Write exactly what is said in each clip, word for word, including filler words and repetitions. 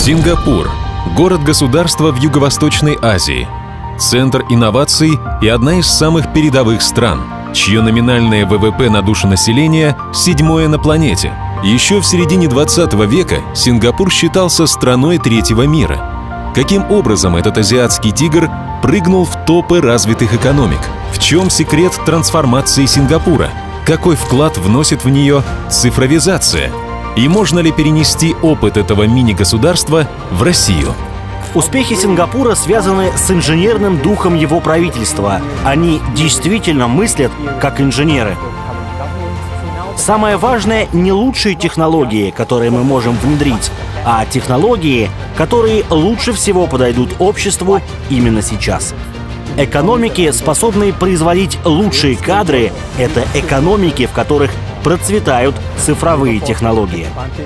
Сингапур – город-государство в Юго-Восточной Азии, центр инноваций и одна из самых передовых стран, чье номинальное вэ вэ пэ на душу населения седьмое на планете. Еще в середине двадцатого века Сингапур считался страной третьего мира. Каким образом этот азиатский тигр прыгнул в топы развитых экономик? В чем секрет трансформации Сингапура? Какой вклад вносит в нее цифровизация? И можно ли перенести опыт этого мини-государства в Россию? Успехи Сингапура связаны с инженерным духом его правительства. Они действительно мыслят как инженеры. Самое важное — не лучшие технологии, которые мы можем внедрить, а технологии, которые лучше всего подойдут обществу именно сейчас. Экономики, способные производить лучшие кадры, это экономики, в которых процветают цифровые технологии.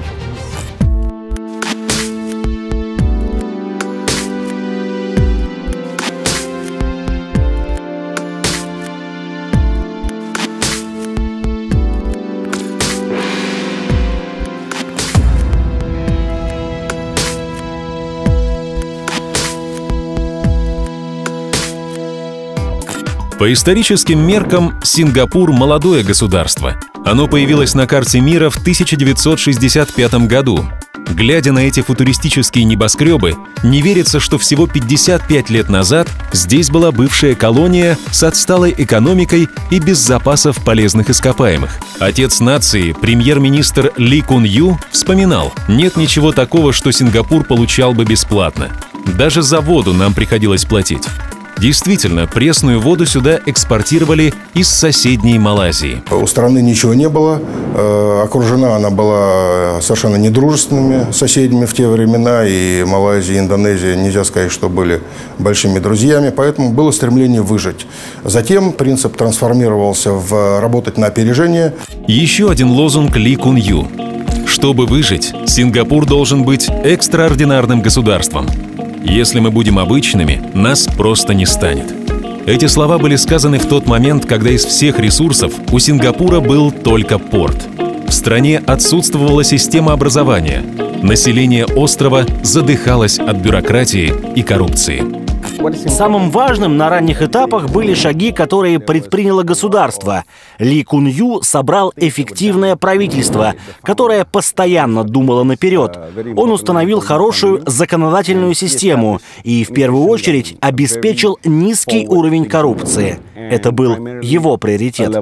По историческим меркам Сингапур – молодое государство. Оно появилось на карте мира в тысяча девятьсот шестьдесят пятом году. Глядя на эти футуристические небоскребы, не верится, что всего пятьдесят пять лет назад здесь была бывшая колония с отсталой экономикой и без запасов полезных ископаемых. Отец нации, премьер-министр Ли Кун Ю, вспоминал: «Нет ничего такого, что Сингапур получал бы бесплатно. Даже за воду нам приходилось платить». Действительно, пресную воду сюда экспортировали из соседней Малайзии. У страны ничего не было. Окружена она была совершенно недружественными соседями в те времена. И Малайзия, и Индонезия, нельзя сказать, что были большими друзьями. Поэтому было стремление выжить. Затем принцип трансформировался в работать на опережение. Еще один лозунг Ли Кун Ю. Чтобы выжить, Сингапур должен быть экстраординарным государством. Если мы будем обычными, нас просто не станет. Эти слова были сказаны в тот момент, когда из всех ресурсов у Сингапура был только порт. В стране отсутствовала система образования. Население острова задыхалось от бюрократии и коррупции. Самым важным на ранних этапах были шаги, которые предприняло государство. Ли Кун Ю собрал эффективное правительство, которое постоянно думало наперед. Он установил хорошую законодательную систему и, в первую очередь, обеспечил низкий уровень коррупции. Это был его приоритет.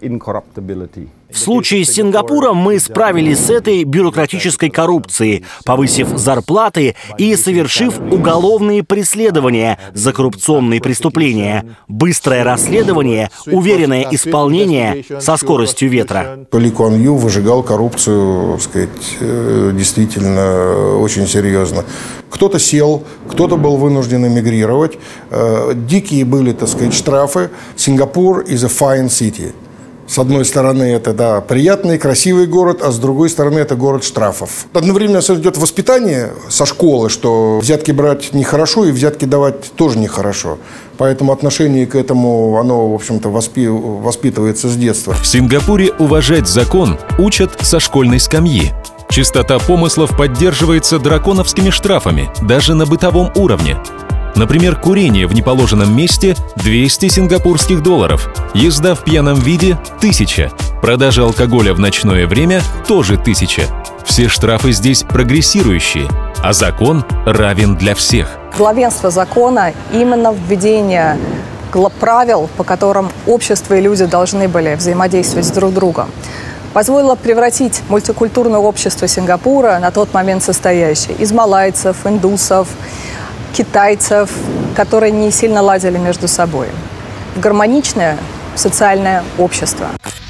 В случае с Сингапуром мы справились с этой бюрократической коррупцией, повысив зарплаты и совершив уголовные преследования за коррупционные преступления. Быстрое расследование, уверенное исполнение со скоростью ветра. Ли Кун Ю выжигал коррупцию, так сказать, действительно очень серьезно. Кто-то сел, кто-то был вынужден эмигрировать. Дикие были, так сказать, штрафы. Сингапур is a fine city. С одной стороны, это, да, приятный, красивый город, а с другой стороны, это город штрафов. Одновременно идет воспитание со школы, что взятки брать нехорошо и взятки давать тоже нехорошо. Поэтому отношение к этому, оно, в общем-то, воспи... воспитывается с детства. В Сингапуре уважать закон учат со школьной скамьи. Чистота помыслов поддерживается драконовскими штрафами, даже на бытовом уровне. Например, курение в неположенном месте – двести сингапурских долларов, езда в пьяном виде – тысяча, продажа алкоголя в ночное время – тоже тысяча. Все штрафы здесь прогрессирующие, а закон равен для всех. Главенство закона, именно введение правил, по которым общество и люди должны были взаимодействовать с друг другом, позволило превратить мультикультурное общество Сингапура, на тот момент состоящее из малайцев, индусов, китайцев, которые не сильно ладили между собой, в гармоничное социальное общество.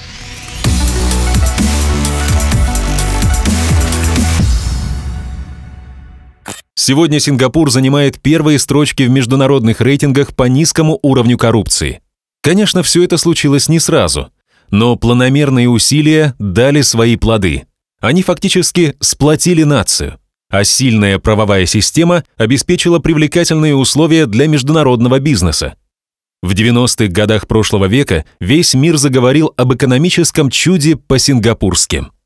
Сегодня Сингапур занимает первые строчки в международных рейтингах по низкому уровню коррупции. Конечно, все это случилось не сразу, но планомерные усилия дали свои плоды. Они фактически сплотили нацию. А сильная правовая система обеспечила привлекательные условия для международного бизнеса. В девяностых годах прошлого века весь мир заговорил об экономическом чуде по-сингапурски.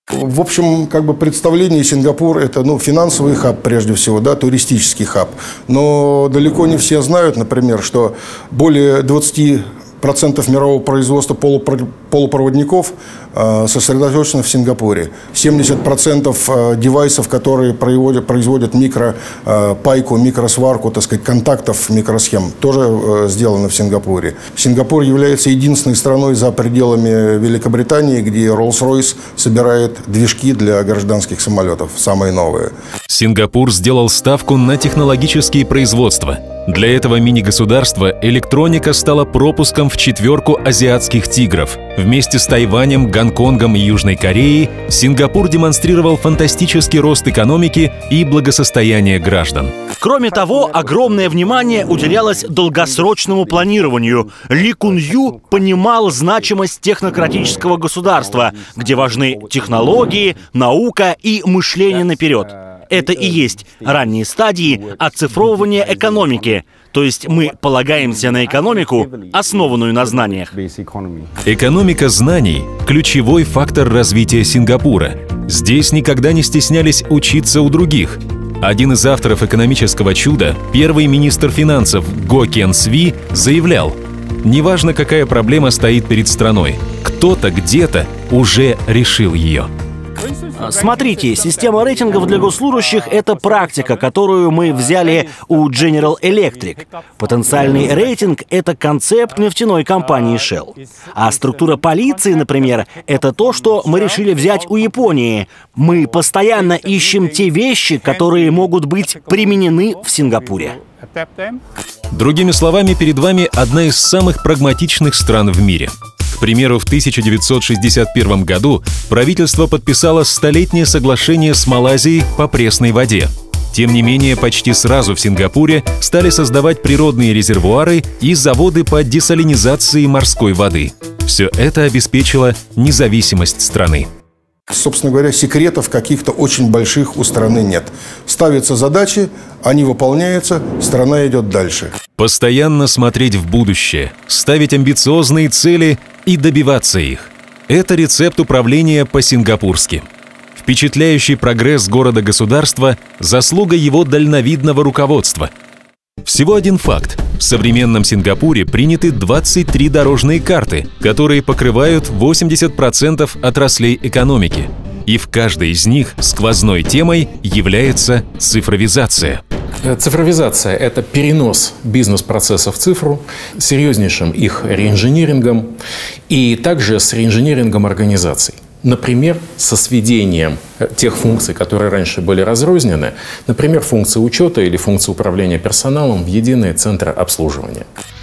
В общем, как бы представление Сингапур – это ну, финансовый хаб, прежде всего, да, туристический хаб. Но далеко не все знают, например, что более двадцати процентов мирового производства полупроводников сосредоточено в Сингапуре. семьдесят процентов девайсов, которые производят, производят микропайку, микросварку, так сказать, контактов микросхем, тоже сделано в Сингапуре. Сингапур является единственной страной за пределами Великобритании, где Rolls-Royce собирает движки для гражданских самолетов, самые новые. Сингапур сделал ставку на технологические производства. Для этого мини-государства электроника стала пропуском в четверку азиатских тигров. Вместе с Тайванем, Гонконгом и Южной Кореей Сингапур демонстрировал фантастический рост экономики и благосостояние граждан. Кроме того, огромное внимание уделялось долгосрочному планированию. Ли Кун Ю понимал значимость технократического государства, где важны технологии, наука и мышление наперед. Это и есть ранние стадии оцифровывания экономики. То есть мы полагаемся на экономику, основанную на знаниях. Экономика знаний – ключевой фактор развития Сингапура. Здесь никогда не стеснялись учиться у других. Один из авторов экономического чуда, первый министр финансов Го Кен Сви, заявлял: «Неважно, какая проблема стоит перед страной, кто-то где-то уже решил ее». Смотрите, система рейтингов для госслужащих — это практика, которую мы взяли у General Electric. Потенциальный рейтинг — это концепт нефтяной компании Shell. А структура полиции, например, это то, что мы решили взять у Японии. Мы постоянно ищем те вещи, которые могут быть применены в Сингапуре. Другими словами, перед вами одна из самых прагматичных стран в мире. К примеру, в тысяча девятьсот шестьдесят первом году правительство подписало столетнее соглашение с Малайзией по пресной воде. Тем не менее, почти сразу в Сингапуре стали создавать природные резервуары и заводы по десалинизации морской воды. Все это обеспечило независимость страны. Собственно говоря, секретов каких-то очень больших у страны нет. Ставятся задачи, они выполняются, страна идет дальше. Постоянно смотреть в будущее, ставить амбициозные цели и добиваться их. Это рецепт управления по-сингапурски. Впечатляющий прогресс города-государства – заслуга его дальновидного руководства. Всего один факт. В современном Сингапуре приняты двадцать три дорожные карты, которые покрывают восемьдесят процентов отраслей экономики. И в каждой из них сквозной темой является цифровизация. Цифровизация – это перенос бизнес-процессов в цифру, серьезнейшим их реинжинирингом и также с реинжинирингом организаций. Например, со сведением тех функций, которые раньше были разрознены, например, функции учета или функции управления персоналом в единые центры обслуживания.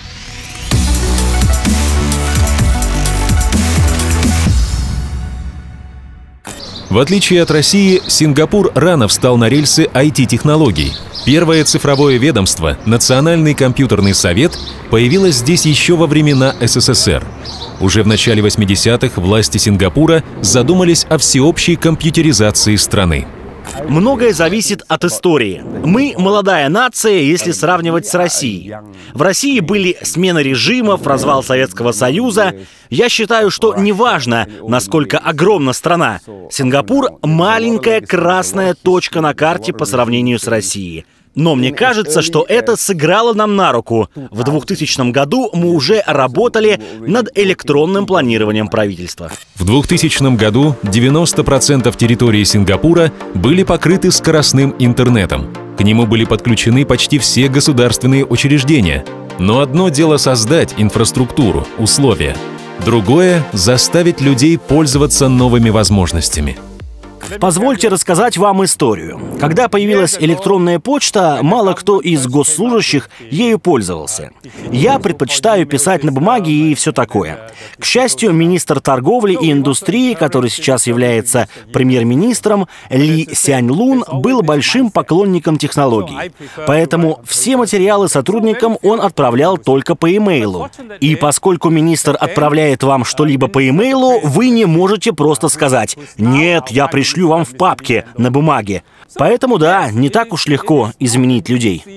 В отличие от России, Сингапур рано встал на рельсы ай ти-технологий. Первое цифровое ведомство, Национальный компьютерный совет, появилось здесь еще во времена эс эс эс эр. Уже в начале восьмидесятых власти Сингапура задумались о всеобщей компьютеризации страны. Многое зависит от истории. Мы молодая нация, если сравнивать с Россией. В России были смена режимов, развал Советского Союза. Я считаю, что неважно, насколько огромна страна. Сингапур — маленькая красная точка на карте по сравнению с Россией. Но мне кажется, что это сыграло нам на руку. В двухтысячном году мы уже работали над электронным планированием правительства. В двухтысячном году девяносто процентов территории Сингапура были покрыты скоростным интернетом. К нему были подключены почти все государственные учреждения. Но одно дело создать инфраструктуру, условия. Другое — заставить людей пользоваться новыми возможностями. Позвольте рассказать вам историю. Когда появилась электронная почта, мало кто из госслужащих ею пользовался. Я предпочитаю писать на бумаге и все такое. К счастью, министр торговли и индустрии, который сейчас является премьер-министром, Ли Сянь Лун, был большим поклонником технологий. Поэтому все материалы сотрудникам он отправлял только по имейлу. И поскольку министр отправляет вам что-либо по имейлу, вы не можете просто сказать: «Нет, я пришлю вам в папке на бумаге». Поэтому да, не так уж легко изменить людей.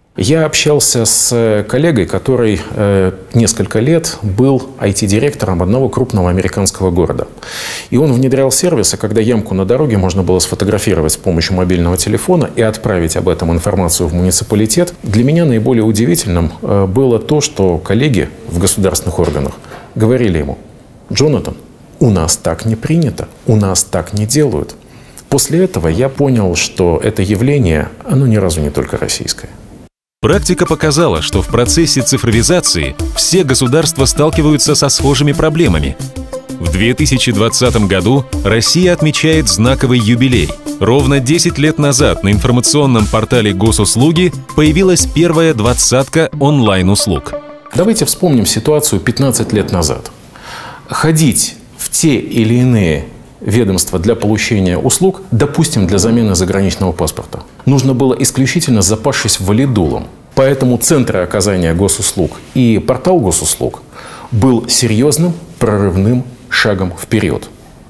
Я общался с коллегой, который э, несколько лет был ай ти-директором одного крупного американского города. И он внедрял сервисы, когда ямку на дороге можно было сфотографировать с помощью мобильного телефона и отправить об этом информацию в муниципалитет. Для меня наиболее удивительным э, было то, что коллеги в государственных органах говорили ему: «Джонатан, у нас так не принято, у нас так не делают». После этого я понял, что это явление, оно ни разу не только российское. Практика показала, что в процессе цифровизации все государства сталкиваются со схожими проблемами. В две тысячи двадцатом году Россия отмечает знаковый юбилей. Ровно десять лет назад на информационном портале Госуслуги появилась первая двадцатка онлайн-услуг. Давайте вспомним ситуацию пятнадцать лет назад. Ходить в те или иные ведомства для получения услуг, допустим, для замены заграничного паспорта, нужно было исключительно запасшись валидулом. Поэтому центры оказания госуслуг и портал госуслуг был серьезным прорывным шагом вперед.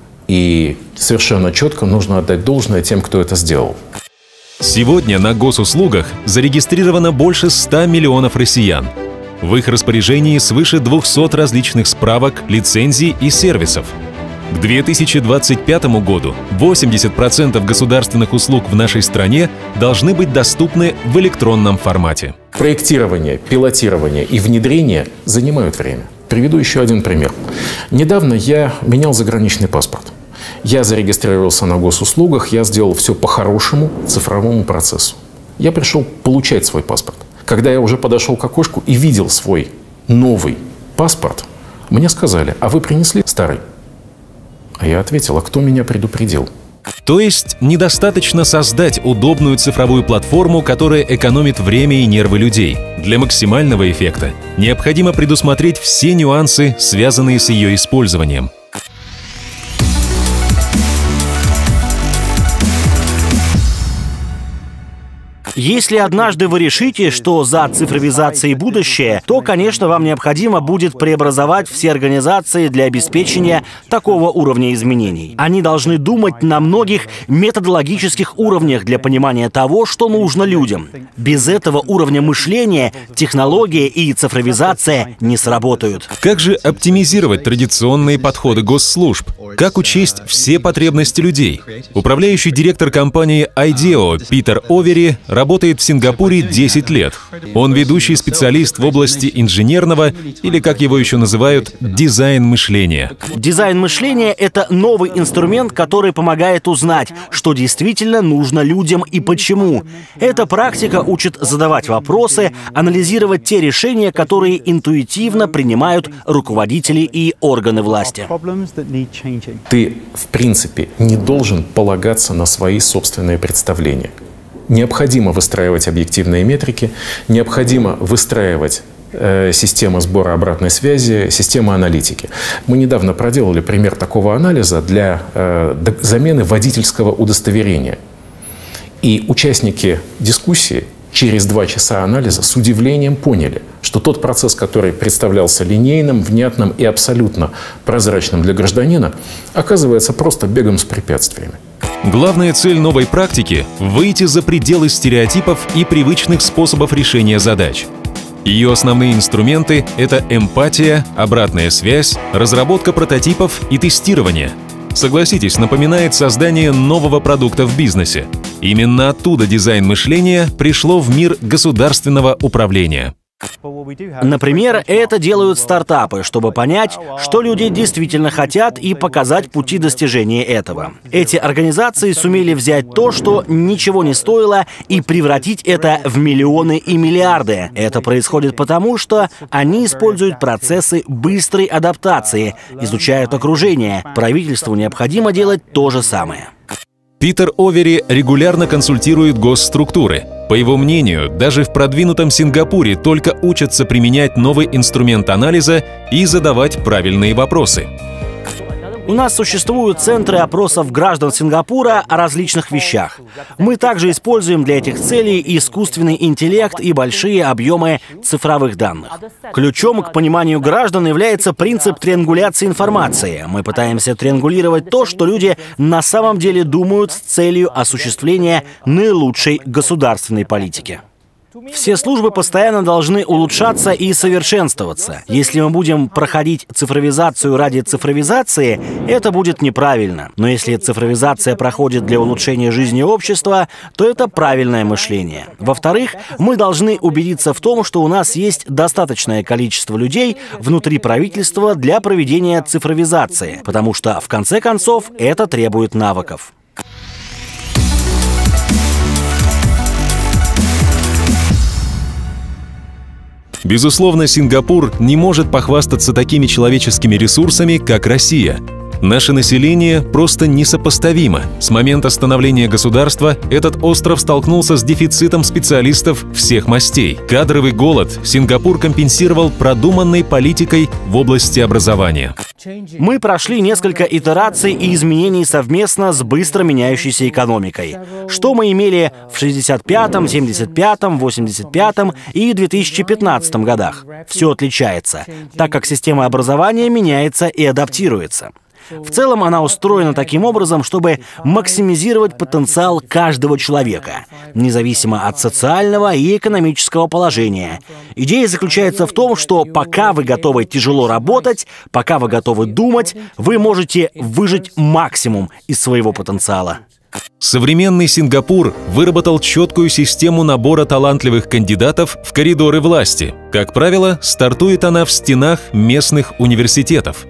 И совершенно четко нужно отдать должное тем, кто это сделал. Сегодня на госуслугах зарегистрировано больше ста миллионов россиян. В их распоряжении свыше двухсот различных справок, лицензий и сервисов. К две тысячи двадцать пятому году восемьдесят процентов государственных услуг в нашей стране должны быть доступны в электронном формате. Проектирование, пилотирование и внедрение занимают время. Приведу еще один пример. Недавно я менял заграничный паспорт. Я зарегистрировался на госуслугах, я сделал все по хорошему цифровому процессу. Я пришел получать свой паспорт. Когда я уже подошел к окошку и видел свой новый паспорт, мне сказали: «А вы принесли старый?» А я ответил: «А кто меня предупредил?» То есть недостаточно создать удобную цифровую платформу, которая экономит время и нервы людей. Для максимального эффекта необходимо предусмотреть все нюансы, связанные с ее использованием. Если однажды вы решите, что за цифровизацией будущее, то, конечно, вам необходимо будет преобразовать все организации для обеспечения такого уровня изменений. Они должны думать на многих методологических уровнях для понимания того, что нужно людям. Без этого уровня мышления технология и цифровизация не сработают. Как же оптимизировать традиционные подходы госслужб? Как учесть все потребности людей? Управляющий директор компании Айдео Питер Овери работает в Сингапуре десять лет. Он ведущий специалист в области инженерного, или, как его еще называют, дизайн мышления. Дизайн мышления — это новый инструмент, который помогает узнать, что действительно нужно людям и почему. Эта практика учит задавать вопросы, анализировать те решения, которые интуитивно принимают руководители и органы власти. Ты, в принципе, не должен полагаться на свои собственные представления. Необходимо выстраивать объективные метрики, необходимо выстраивать э, систему сбора обратной связи, систему аналитики. Мы недавно проделали пример такого анализа для э, замены водительского удостоверения. И участники дискуссии через два часа анализа с удивлением поняли, что тот процесс, который представлялся линейным, внятным и абсолютно прозрачным для гражданина, оказывается просто бегом с препятствиями. Главная цель новой практики – выйти за пределы стереотипов и привычных способов решения задач. Ее основные инструменты – это эмпатия, обратная связь, разработка прототипов и тестирование. Согласитесь, напоминает создание нового продукта в бизнесе. Именно оттуда дизайн мышления пришло в мир государственного управления. Например, это делают стартапы, чтобы понять, что люди действительно хотят, и показать пути достижения этого. Эти организации сумели взять то, что ничего не стоило, и превратить это в миллионы и миллиарды. Это происходит потому, что они используют процессы быстрой адаптации, изучают окружение. Правительству необходимо делать то же самое. Питер Овери регулярно консультирует госструктуры. По его мнению, даже в продвинутом Сингапуре только учатся применять новый инструмент анализа и задавать правильные вопросы. У нас существуют центры опросов граждан Сингапура о различных вещах. Мы также используем для этих целей искусственный интеллект и большие объемы цифровых данных. Ключом к пониманию граждан является принцип триангуляции информации. Мы пытаемся триангулировать то, что люди на самом деле думают, с целью осуществления наилучшей государственной политики. Все службы постоянно должны улучшаться и совершенствоваться. Если мы будем проходить цифровизацию ради цифровизации, это будет неправильно. Но если цифровизация проходит для улучшения жизни общества, то это правильное мышление. Во-вторых, мы должны убедиться в том, что у нас есть достаточное количество людей внутри правительства для проведения цифровизации, потому что, в конце концов, это требует навыков. Безусловно, Сингапур не может похвастаться такими человеческими ресурсами, как Россия. Наше население просто несопоставимо. С момента становления государства этот остров столкнулся с дефицитом специалистов всех мастей. Кадровый голод Сингапур компенсировал продуманной политикой в области образования. Мы прошли несколько итераций и изменений совместно с быстро меняющейся экономикой. Что мы имели в шестьдесят пятом, семьдесят пятом, восемьдесят пятом и две тысячи пятнадцатом годах? Все отличается, так как система образования меняется и адаптируется. В целом она устроена таким образом, чтобы максимизировать потенциал каждого человека, независимо от социального и экономического положения. Идея заключается в том, что пока вы готовы тяжело работать, пока вы готовы думать, вы можете выжать максимум из своего потенциала. Современный Сингапур выработал четкую систему набора талантливых кандидатов в коридоры власти. Как правило, стартует она в стенах местных университетов.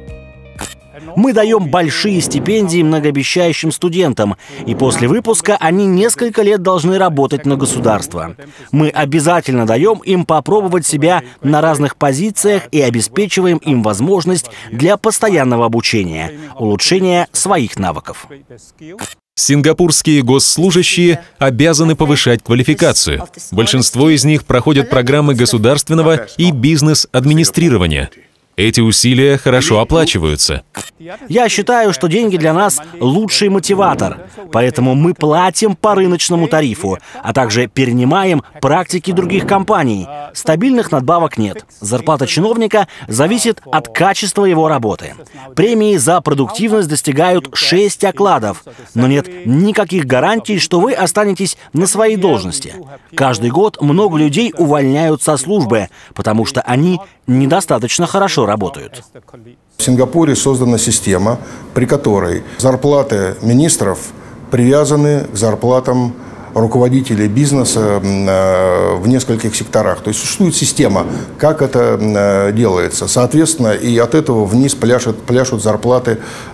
Мы даем большие стипендии многообещающим студентам, и после выпуска они несколько лет должны работать на государство. Мы обязательно даем им попробовать себя на разных позициях и обеспечиваем им возможность для постоянного обучения, улучшения своих навыков. Сингапурские госслужащие обязаны повышать квалификацию. Большинство из них проходят программы государственного и бизнес-администрирования. Эти усилия хорошо оплачиваются. Я считаю, что деньги для нас лучший мотиватор, поэтому мы платим по рыночному тарифу, а также перенимаем практики других компаний. Стабильных надбавок нет. Зарплата чиновника зависит от качества его работы. Премии за продуктивность достигают шесть окладов, но нет никаких гарантий, что вы останетесь на своей должности. Каждый год много людей увольняют со службы, потому что они недостаточно хорошо работают. В Сингапуре создана система, при которой зарплаты министров привязаны к зарплатам руководителей бизнеса в нескольких секторах. То есть существует система, как это делается. Соответственно, и от этого вниз пляшут, пляшут зарплаты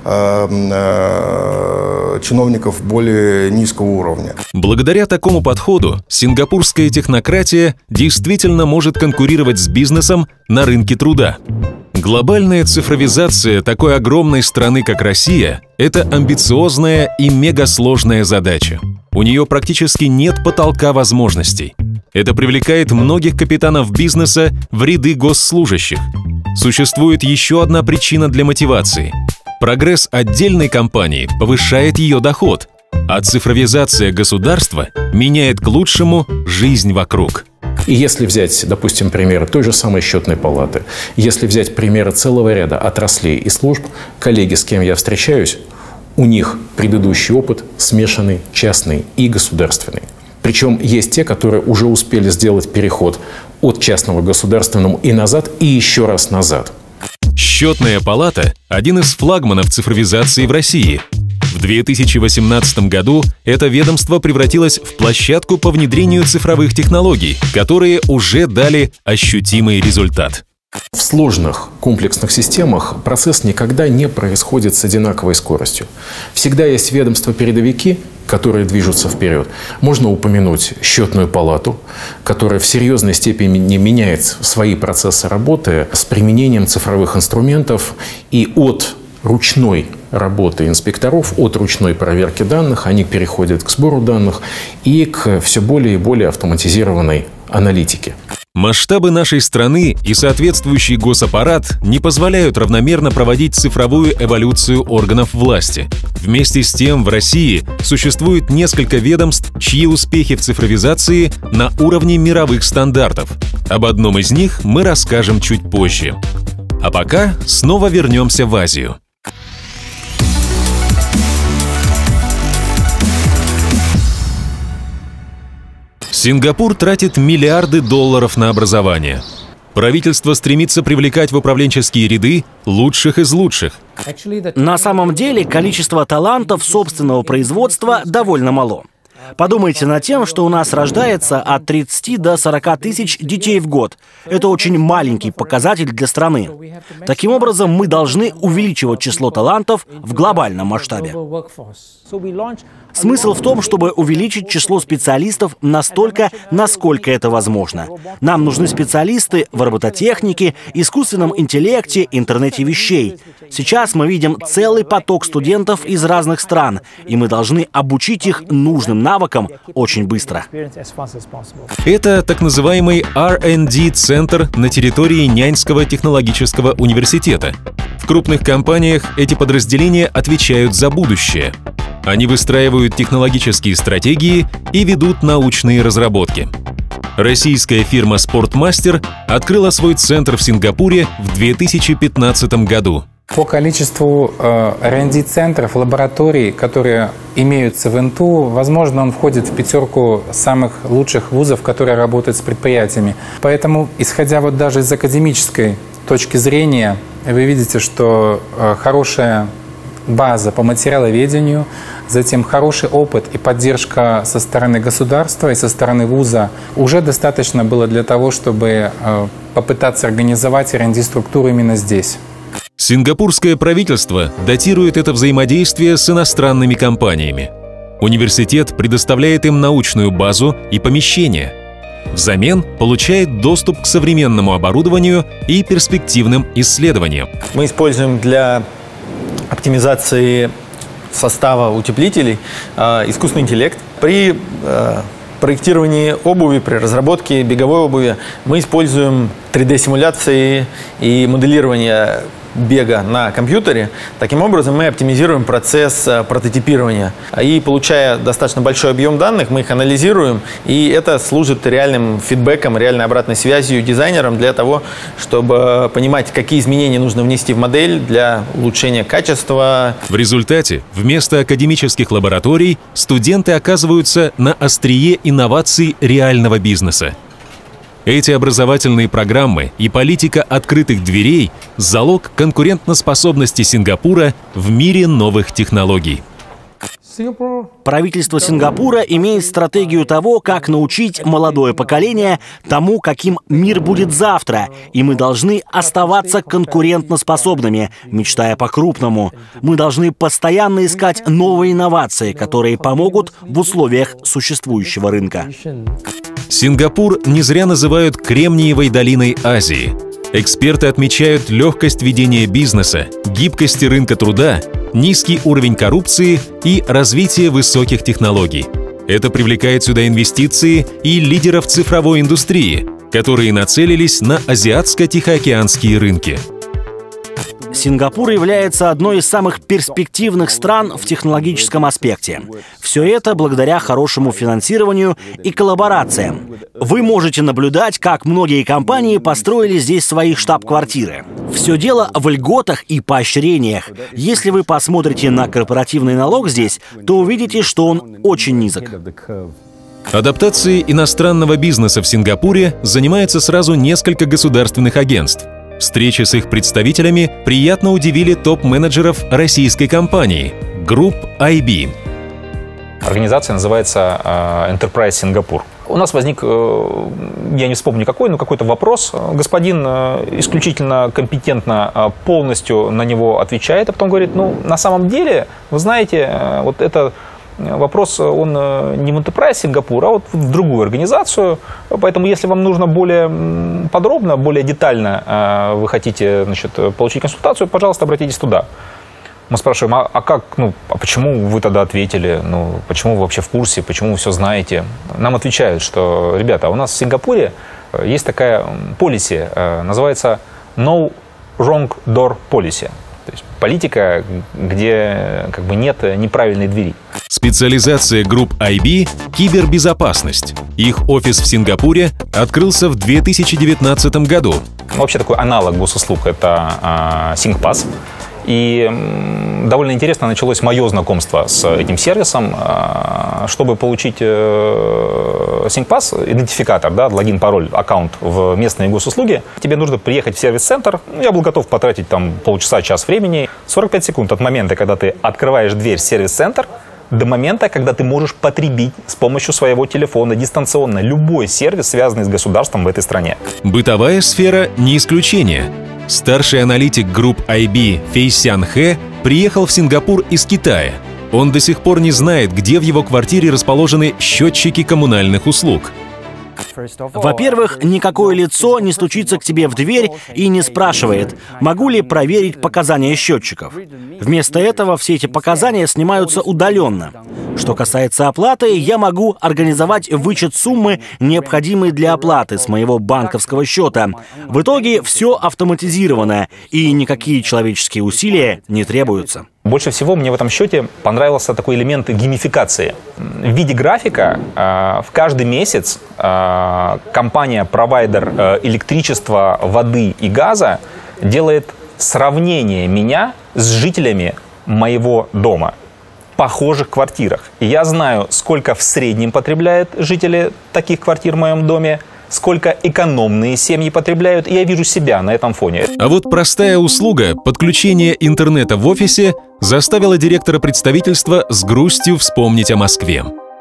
чиновников более низкого уровня. Благодаря такому подходу сингапурская технократия действительно может конкурировать с бизнесом на рынке труда. Глобальная цифровизация такой огромной страны, как Россия, это амбициозная и мегасложная задача. У нее практически нет потолка возможностей. Это привлекает многих капитанов бизнеса в ряды госслужащих. Существует еще одна причина для мотивации. Прогресс отдельной компании повышает ее доход, а цифровизация государства меняет к лучшему жизнь вокруг. И если взять, допустим, пример той же самой счетной палаты, если взять примеры целого ряда отраслей и служб, коллеги, с кем я встречаюсь, у них предыдущий опыт смешанный, частный и государственный. Причем есть те, которые уже успели сделать переход от частного к государственному и назад, и еще раз назад. Счетная палата – один из флагманов цифровизации в России. В две тысячи восемнадцатом году это ведомство превратилось в площадку по внедрению цифровых технологий, которые уже дали ощутимый результат. В сложных комплексных системах процесс никогда не происходит с одинаковой скоростью. Всегда есть ведомства-передовики, которые движутся вперед. Можно упомянуть счетную палату, которая в серьезной степени меняет свои процессы работы с применением цифровых инструментов и от ручной работы инспекторов, от ручной проверки данных, они переходят к сбору данных и к все более и более автоматизированной аналитике. Масштабы нашей страны и соответствующий госаппарат не позволяют равномерно проводить цифровую эволюцию органов власти. Вместе с тем в России существует несколько ведомств, чьи успехи в цифровизации на уровне мировых стандартов. Об одном из них мы расскажем чуть позже. А пока снова вернемся в Азию. Сингапур тратит миллиарды долларов на образование. Правительство стремится привлекать в управленческие ряды лучших из лучших. На самом деле количество талантов собственного производства довольно мало. Подумайте над тем, что у нас рождается от тридцати до сорока тысяч детей в год. Это очень маленький показатель для страны. Таким образом, мы должны увеличивать число талантов в глобальном масштабе. Смысл в том, чтобы увеличить число специалистов настолько, насколько это возможно. Нам нужны специалисты в робототехнике, искусственном интеллекте, интернете вещей. Сейчас мы видим целый поток студентов из разных стран, и мы должны обучить их нужным навыкам очень быстро. Это так называемый ар энд ди-центр на территории Няньского технологического университета. В крупных компаниях эти подразделения отвечают за будущее. Они выстраивают технологические стратегии и ведут научные разработки. Российская фирма «Спортмастер» открыла свой центр в Сингапуре в две тысячи пятнадцатом году. По количеству ар энд ди-центров, лабораторий, которые имеются в эн тэ у, возможно, он входит в пятерку самых лучших вузов, которые работают с предприятиями. Поэтому, исходя вот даже из академической точки зрения, вы видите, что хорошая база по материаловедению, затем хороший опыт и поддержка со стороны государства и со стороны вуза уже достаточно было для того, чтобы попытаться организовать ар энд ди-структуру именно здесь. Сингапурское правительство датирует это взаимодействие с иностранными компаниями. Университет предоставляет им научную базу и помещение. Взамен получает доступ к современному оборудованию и перспективным исследованиям. Мы используем для оптимизации состава утеплителей э, искусственный интеллект. При э, проектировании обуви, при разработке беговой обуви мы используем три дэ-симуляции и моделирование бега на компьютере. Таким образом, мы оптимизируем процесс прототипирования. И, получая достаточно большой объем данных, мы их анализируем, и это служит реальным фидбэком, реальной обратной связью дизайнерам для того, чтобы понимать, какие изменения нужно внести в модель для улучшения качества. В результате, вместо академических лабораторий, студенты оказываются на острие инноваций реального бизнеса. Эти образовательные программы и политика открытых дверей – залог конкурентоспособности Сингапура в мире новых технологий. Правительство Сингапура имеет стратегию того, как научить молодое поколение тому, каким мир будет завтра, и мы должны оставаться конкурентоспособными, мечтая по-крупному. Мы должны постоянно искать новые инновации, которые помогут в условиях существующего рынка. Сингапур не зря называют Кремниевой долиной Азии. Эксперты отмечают легкость ведения бизнеса, гибкость рынка труда, низкий уровень коррупции и развитие высоких технологий. Это привлекает сюда инвестиции и лидеров цифровой индустрии, которые нацелились на азиатско-тихоокеанские рынки. Сингапур является одной из самых перспективных стран в технологическом аспекте. Все это благодаря хорошему финансированию и коллаборациям. Вы можете наблюдать, как многие компании построили здесь свои штаб-квартиры. Все дело в льготах и поощрениях. Если вы посмотрите на корпоративный налог здесь, то увидите, что он очень низок. Адаптацией иностранного бизнеса в Сингапуре занимается сразу несколько государственных агентств. Встречи с их представителями приятно удивили топ-менеджеров российской компании Group ай би. Организация называется Enterprise Сингапур. У нас возник, я не вспомню какой, но какой-то вопрос. Господин исключительно компетентно полностью на него отвечает, а потом говорит, ну, на самом деле, вы знаете, вот это... Вопрос, он не в Enterprise Сингапур, а вот в другую организацию. Поэтому, если вам нужно более подробно, более детально, вы хотите, значит, получить консультацию, пожалуйста, обратитесь туда. Мы спрашиваем, а, а как, ну, а почему вы тогда ответили, ну, почему вы вообще в курсе, почему вы все знаете? Нам отвечают, что, ребята, у нас в Сингапуре есть такая policy, называется No Wrong Door Policy. То есть политика, где как бы нет неправильной двери. Специализация Group ай би – кибербезопасность. Их офис в Сингапуре открылся в две тысячи девятнадцатом году. Вообще такой аналог госуслуг – это э, SingPass. И довольно интересно началось мое знакомство с этим сервисом. Чтобы получить SyncPass, идентификатор, да, логин, пароль, аккаунт в местные госуслуги, тебе нужно приехать в сервис-центр. Я был готов потратить там полчаса, час времени. сорок пять секунд от момента, когда ты открываешь дверь в сервис-центр, до момента, когда ты можешь потребить с помощью своего телефона дистанционно любой сервис, связанный с государством в этой стране. Бытовая сфера не исключение. Старший аналитик групп ай би Фейсян Хэ приехал в Сингапур из Китая. Он до сих пор не знает, где в его квартире расположены счетчики коммунальных услуг. Во-первых, никакое лицо не стучится к тебе в дверь и не спрашивает, могу ли проверить показания счетчиков. Вместо этого все эти показания снимаются удаленно. Что касается оплаты, я могу организовать вычет суммы, необходимой для оплаты, с моего банковского счета. В итоге все автоматизировано, и никакие человеческие усилия не требуются. Больше всего мне в этом счете понравился такой элемент геймификации. В виде графика э, в каждый месяц э, компания-провайдер э, электричества, воды и газа делает сравнение меня с жителями моего дома в похожих квартирах. И я знаю, сколько в среднем потребляют жители таких квартир в моем доме, сколько экономные семьи потребляют, и я вижу себя на этом фоне. А вот простая услуга подключения интернета в офисе заставила директора представительства с грустью вспомнить о Москве.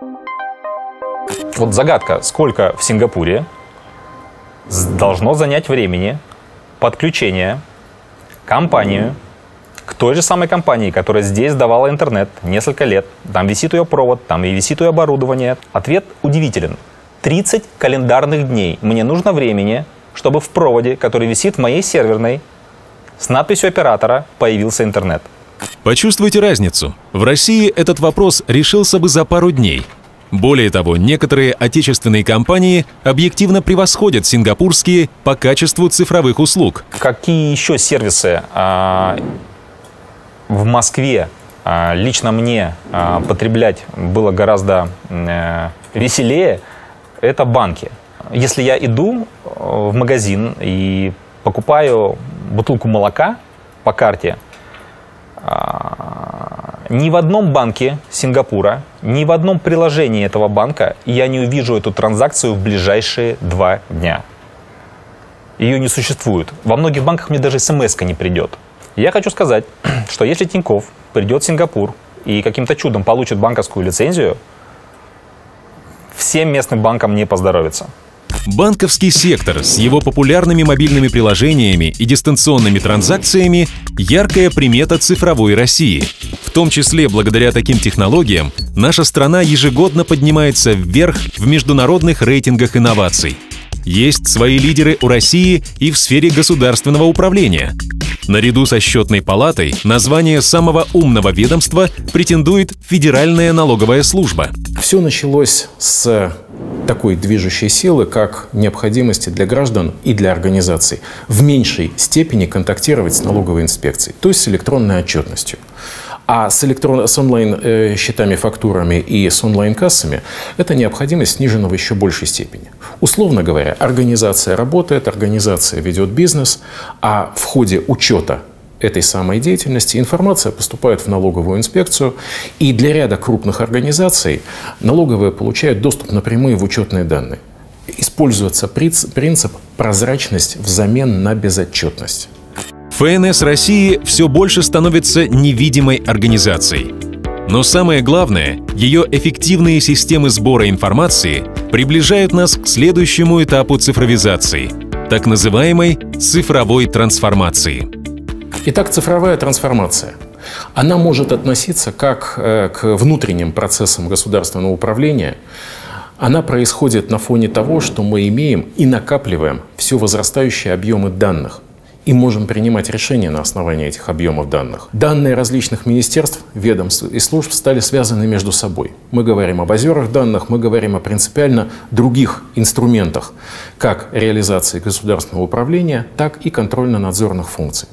Вот загадка, сколько в Сингапуре должно занять времени подключение компанию к той же самой компании, которая здесь давала интернет несколько лет. Там висит ее провод, там и висит ее оборудование. Ответ удивителен. тридцать календарных дней мне нужно времени, чтобы в проводе, который висит в моей серверной, с надписью оператора появился интернет. Почувствуйте разницу. В России этот вопрос решился бы за пару дней. Более того, некоторые отечественные компании объективно превосходят сингапурские по качеству цифровых услуг. Какие еще сервисы а, в Москве а, лично мне а, потреблять было гораздо а, веселее? Это банки. Если я иду в магазин и покупаю бутылку молока по карте, ни в одном банке Сингапура, ни в одном приложении этого банка я не увижу эту транзакцию в ближайшие два дня. Ее не существует. Во многих банках мне даже смс-ка не придет. Я хочу сказать, что если Тинькофф придет в Сингапур и каким-то чудом получит банковскую лицензию, всем местным банкам не поздоровится. Банковский сектор с его популярными мобильными приложениями и дистанционными транзакциями – яркая примета цифровой России. В том числе благодаря таким технологиям наша страна ежегодно поднимается вверх в международных рейтингах инноваций. Есть свои лидеры у России и в сфере государственного управления. Наряду со Счетной палатой на звание самого умного ведомства претендует Федеральная налоговая служба. Все началось с такой движущей силы, как необходимости для граждан и для организаций в меньшей степени контактировать с налоговой инспекцией, то есть с электронной отчетностью. А с, электрон... с онлайн-счетами, фактурами и с онлайн-кассами эта необходимость снижена в еще большей степени. Условно говоря, организация работает, организация ведет бизнес, а в ходе учета этой самой деятельности информация поступает в налоговую инспекцию, и для ряда крупных организаций налоговые получают доступ напрямую в учетные данные. Используется принцип «прозрачность взамен на безотчетность». ФНС России все больше становится невидимой организацией. Но самое главное, ее эффективные системы сбора информации приближают нас к следующему этапу цифровизации, так называемой цифровой трансформации. Итак, цифровая трансформация. Она может относиться как к внутренним процессам государственного управления. Она происходит на фоне того, что мы имеем и накапливаем все возрастающие объемы данных. И можем принимать решения на основании этих объемов данных. Данные различных министерств, ведомств и служб стали связаны между собой. Мы говорим об озерах данных, мы говорим о принципиально других инструментах, как реализации государственного управления, так и контрольно-надзорных функций.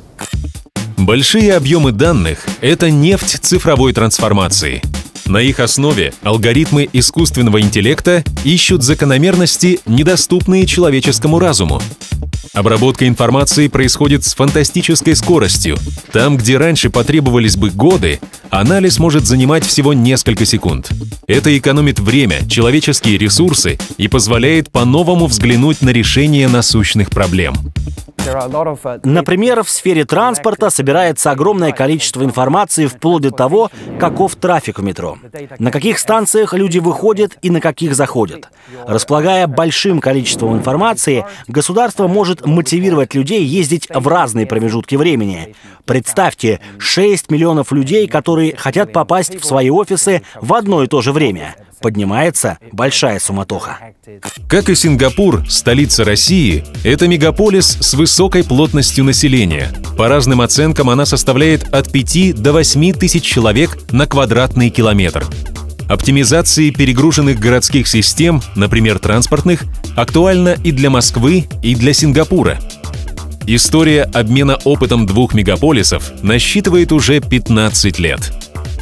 Большие объемы данных – это нефть цифровой трансформации. На их основе алгоритмы искусственного интеллекта ищут закономерности, недоступные человеческому разуму. Обработка информации происходит с фантастической скоростью. Там, где раньше потребовались бы годы, анализ может занимать всего несколько секунд. Это экономит время, человеческие ресурсы и позволяет по-новому взглянуть на решение насущных проблем. Например, в сфере транспорта собирается огромное количество информации вплоть до того, каков трафик в метро, на каких станциях люди выходят и на каких заходят. Располагая большим количеством информации, государство может мотивировать людей ездить в разные промежутки времени. Представьте, шесть миллионов людей, которые хотят попасть в свои офисы в одно и то же время. Поднимается большая суматоха. Как и Сингапур, столица России, это мегаполис с высокой плотностью населения. По разным оценкам она составляет от пяти до восьми тысяч человек на квадратный километр. Оптимизации перегруженных городских систем, например, транспортных, актуальна и для Москвы, и для Сингапура. История обмена опытом двух мегаполисов насчитывает уже пятнадцать лет.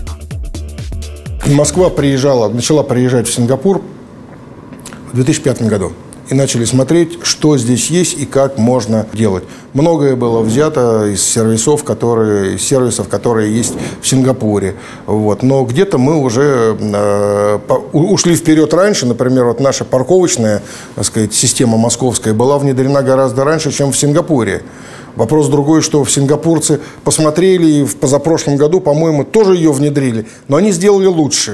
Москва приезжала, начала приезжать в Сингапур в две тысячи пятом году. И начали смотреть, что здесь есть и как можно делать. Многое было взято из сервисов, которые, из сервисов, которые есть в Сингапуре. Вот. Но где-то мы уже э, ушли вперед раньше. Например, вот наша парковочная, так сказать, система московская была внедрена гораздо раньше, чем в Сингапуре. Вопрос другой, что сингапурцы посмотрели и в позапрошлом году, по-моему, тоже ее внедрили, но они сделали лучше.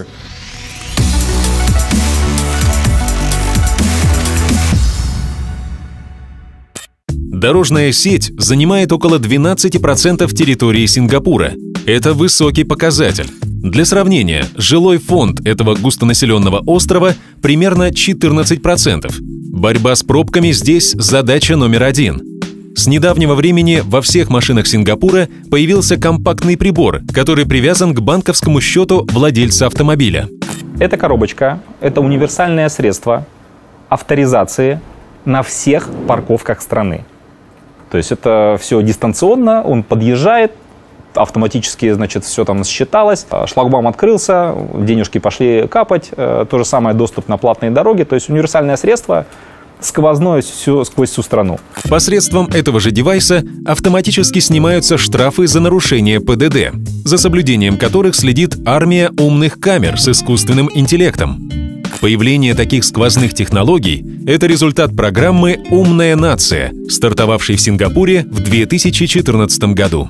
Дорожная сеть занимает около двенадцати процентов территории Сингапура. Это высокий показатель. Для сравнения, жилой фонд этого густонаселенного острова примерно четырнадцать процентов. Борьба с пробками здесь задача номер один. С недавнего времени во всех машинах Сингапура появился компактный прибор, который привязан к банковскому счету владельца автомобиля. Эта коробочка – это универсальное средство авторизации на всех парковках страны. То есть это все дистанционно, он подъезжает, автоматически, значит, все там считалось, шлагбаум открылся, денежки пошли капать, то же самое доступ на платные дороги, то есть универсальное средство сквозное все, сквозь всю страну. Посредством этого же девайса автоматически снимаются штрафы за нарушение Пэ Дэ Дэ, за соблюдением которых следит армия умных камер с искусственным интеллектом. Появление таких сквозных технологий – это результат программы «Умная нация», стартовавшей в Сингапуре в две тысячи четырнадцатом году.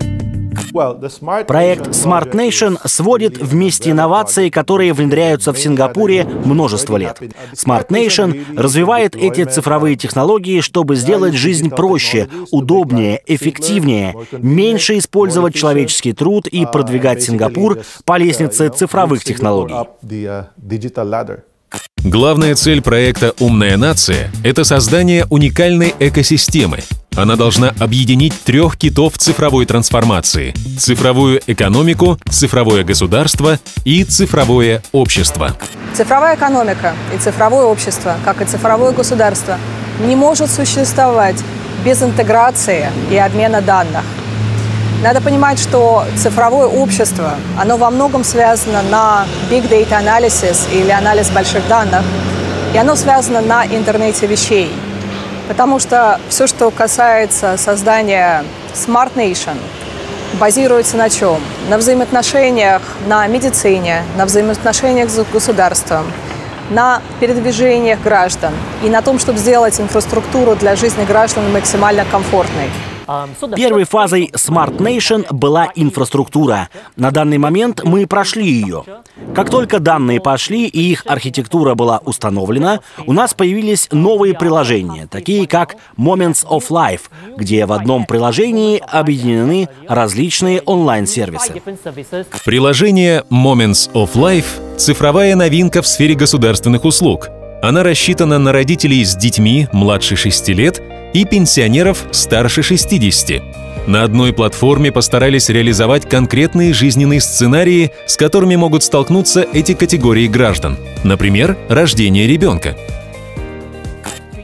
Проект Smart Nation сводит вместе инновации, которые внедряются в Сингапуре множество лет. Smart Nation развивает эти цифровые технологии, чтобы сделать жизнь проще, удобнее, эффективнее, меньше использовать человеческий труд и продвигать Сингапур по лестнице цифровых технологий. Главная цель проекта «Умная нация» — это создание уникальной экосистемы. Она должна объединить трех китов цифровой трансформации — цифровую экономику, цифровое государство и цифровое общество. Цифровая экономика и цифровое общество, как и цифровое государство, не может существовать без интеграции и обмена данных. Надо понимать, что цифровое общество, оно во многом связано на big data analysis или анализ больших данных, и оно связано на интернете вещей. Потому что все, что касается создания Smart Nation, базируется на чем? На взаимоотношениях на медицине, на взаимоотношениях с государством, на передвижениях граждан и на том, чтобы сделать инфраструктуру для жизни граждан максимально комфортной. Первой фазой Smart Nation была инфраструктура. На данный момент мы прошли ее. Как только данные пошли и их архитектура была установлена, у нас появились новые приложения, такие как Moments of Life, где в одном приложении объединены различные онлайн-сервисы. Приложение Moments of Life — цифровая новинка в сфере государственных услуг. Она рассчитана на родителей с детьми младше шести лет и пенсионеров старше шестидесяти. На одной платформе постарались реализовать конкретные жизненные сценарии, с которыми могут столкнуться эти категории граждан. Например, рождение ребенка.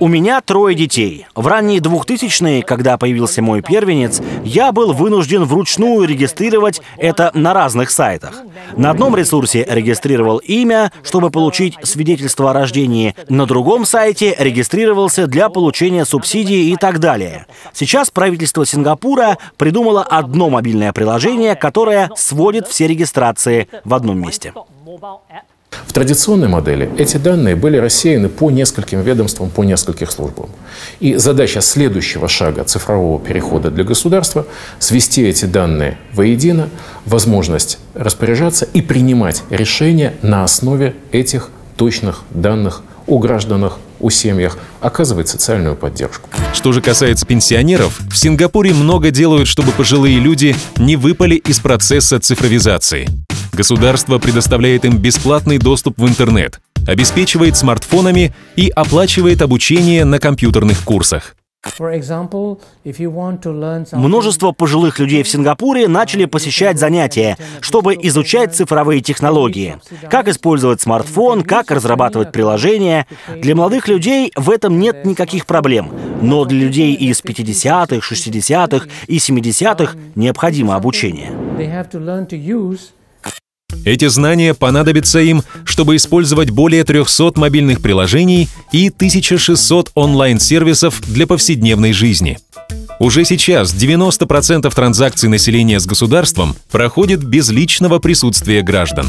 У меня трое детей. В ранние двухтысячные, когда появился мой первенец, я был вынужден вручную регистрировать это на разных сайтах. На одном ресурсе регистрировал имя, чтобы получить свидетельство о рождении. На другом сайте регистрировался для получения субсидий и так далее. Сейчас правительство Сингапура придумало одно мобильное приложение, которое сводит все регистрации в одном месте. В традиционной модели эти данные были рассеяны по нескольким ведомствам, по нескольким службам. И задача следующего шага цифрового перехода для государства – свести эти данные воедино, возможность распоряжаться и принимать решения на основе этих точных данных о гражданах, о семьях, оказывать социальную поддержку. Что же касается пенсионеров, в Сингапуре много делают, чтобы пожилые люди не выпали из процесса цифровизации. Государство предоставляет им бесплатный доступ в интернет, обеспечивает смартфонами и оплачивает обучение на компьютерных курсах. Множество пожилых людей в Сингапуре начали посещать занятия, чтобы изучать цифровые технологии. Как использовать смартфон, как разрабатывать приложения. Для молодых людей в этом нет никаких проблем. Но для людей из пятидесятых, шестидесятых и семидесятых необходимо обучение. Эти знания понадобятся им, чтобы использовать более трёхсот мобильных приложений и тысяча шестьсот онлайн-сервисов для повседневной жизни. Уже сейчас девяносто процентов транзакций населения с государством проходит без личного присутствия граждан.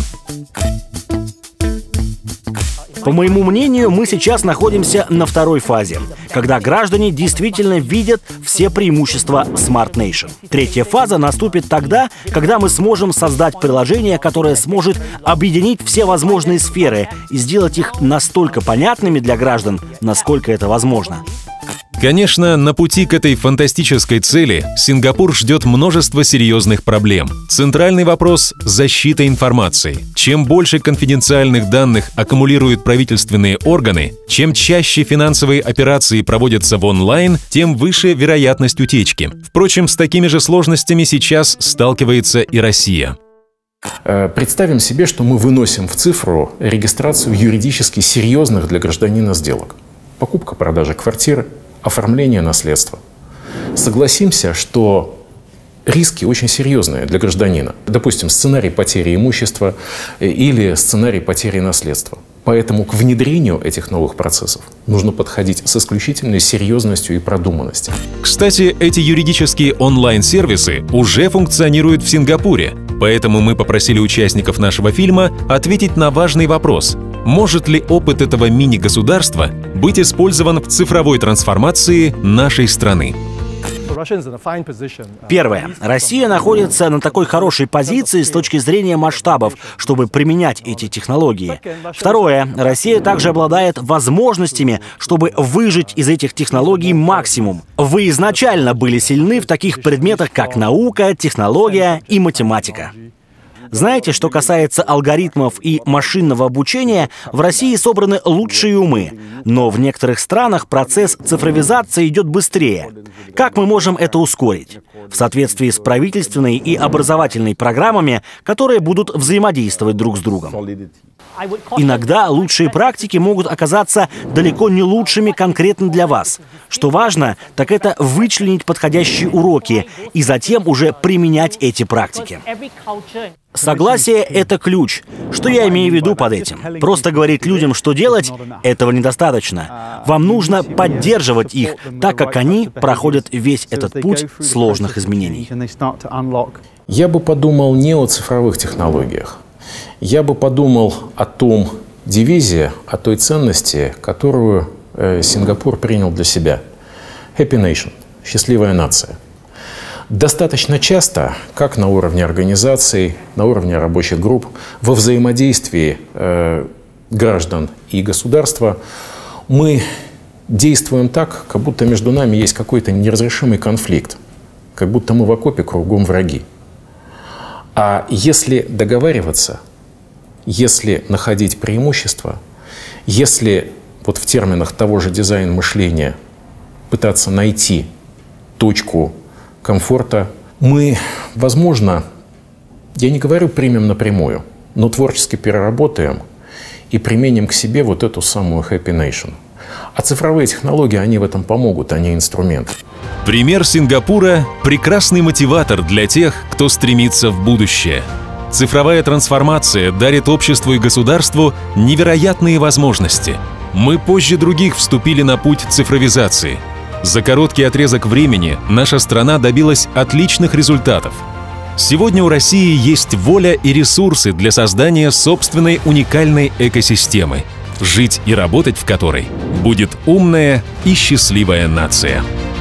По моему мнению, мы сейчас находимся на второй фазе, когда граждане действительно видят все преимущества Smart Nation. Третья фаза наступит тогда, когда мы сможем создать приложение, которое сможет объединить все возможные сферы и сделать их настолько понятными для граждан, насколько это возможно. Конечно, на пути к этой фантастической цели Сингапур ждет множество серьезных проблем. Центральный вопрос – защита информации. Чем больше конфиденциальных данных аккумулируют правительственные органы, чем чаще финансовые операции проводятся в онлайн, тем выше вероятность утечки. Впрочем, с такими же сложностями сейчас сталкивается и Россия. Представим себе, что мы выносим в цифру регистрацию юридически серьезных для гражданина сделок. Покупка, продажа квартиры, оформление наследства. Согласимся, что риски очень серьезные для гражданина. Допустим, сценарий потери имущества или сценарий потери наследства. Поэтому к внедрению этих новых процессов нужно подходить с исключительной серьезностью и продуманностью. Кстати, эти юридические онлайн-сервисы уже функционируют в Сингапуре. Поэтому мы попросили участников нашего фильма ответить на важный вопрос. Может ли опыт этого мини-государства быть использован в цифровой трансформации нашей страны? Первое. Россия находится на такой хорошей позиции с точки зрения масштабов, чтобы применять эти технологии. Второе. Россия также обладает возможностями, чтобы выжать из этих технологий максимум. Вы изначально были сильны в таких предметах, как наука, технология и математика. Знаете, что касается алгоритмов и машинного обучения, в России собраны лучшие умы, но в некоторых странах процесс цифровизации идет быстрее. Как мы можем это ускорить? В соответствии с правительственной и образовательной программами, которые будут взаимодействовать друг с другом. Иногда лучшие практики могут оказаться далеко не лучшими конкретно для вас. Что важно, так это вычленить подходящие уроки и затем уже применять эти практики. Согласие — это ключ. Что я имею в виду под этим? Просто говорить людям, что делать, этого недостаточно. Вам нужно поддерживать их, так как они проходят весь этот путь сложных изменений. Я бы подумал не о цифровых технологиях. Я бы подумал о том девизе, о той ценности, которую э, Сингапур принял для себя. Happy Nation – счастливая нация. Достаточно часто, как на уровне организаций, на уровне рабочих групп, во взаимодействии э, граждан и государства мы действуем так, как будто между нами есть какой-то неразрешимый конфликт, как будто мы в окопе, кругом враги. А если договариваться, если находить преимущества, если вот в терминах того же дизайн-мышления пытаться найти точку комфорта, мы, возможно, я не говорю примем напрямую, но творчески переработаем и применим к себе вот эту самую Happy Nation. А цифровые технологии, они в этом помогут, они инструмент. Пример Сингапура – прекрасный мотиватор для тех, кто стремится в будущее. Цифровая трансформация дарит обществу и государству невероятные возможности. Мы позже других вступили на путь цифровизации. За короткий отрезок времени наша страна добилась отличных результатов. Сегодня у России есть воля и ресурсы для создания собственной уникальной экосистемы, жить и работать в которой будет умная и счастливая нация.